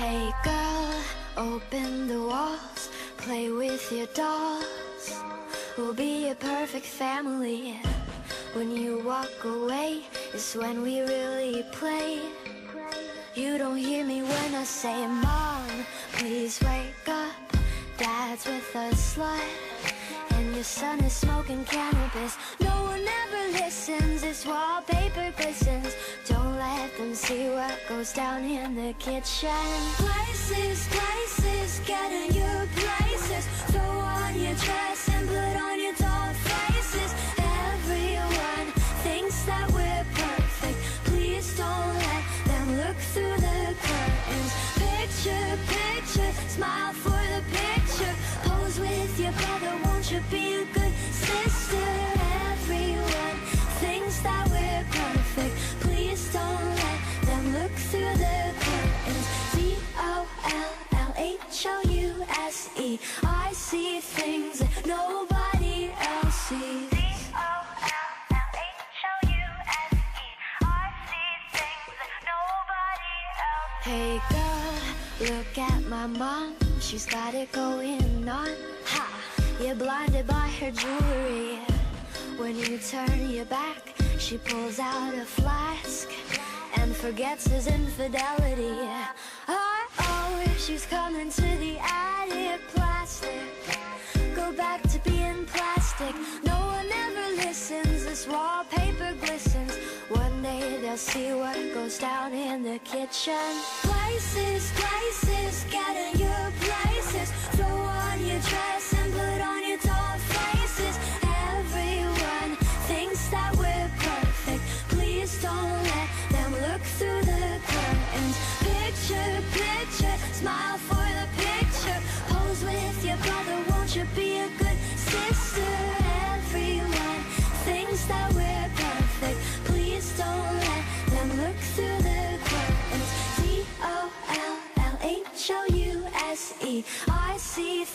Hey girl, open the walls, play with your dolls. We'll be a perfect family. When you walk away is when we really play. You don't hear me when I say, Mom, please wake up. Dad's with a slut, and your son is smoking cannabis. No one ever listens, this wallpaper glistens. Don't let them see what goes down in the kitchen. Places, places, get in your places. Throw on your dress and put on your doll faces. Everyone thinks that we're perfect. Please don't let them look through the curtains. Picture, picture, smile for the picture. Pose with your brother, won't you be a good sister? Everyone thinks that we're perfect. Please don't let them look through the curtains. DOLLHOUSE. I see things that nobody else sees. Hey girl, look at my mom, she's got it going on. Ha! You're blinded by her jewelry. When you turn your back, she pulls out a flask and forgets his infidelity. Oh, she's coming to the attic. Plastic, go back to being plastic. No one ever listens, this wallpaper glistens. One day they'll see what goes down in the kitchen. Places, places, get in your places. Throw on your dress and put on your doll faces. Everyone thinks that we're perfect. Please don't let them look through the curtains. Picture, picture, smile for the picture. Pose with your brother, won't you be a good sister? Everyone thinks that we're perfect. Please don't let them look through the curtains. DOLLHOUSE. I see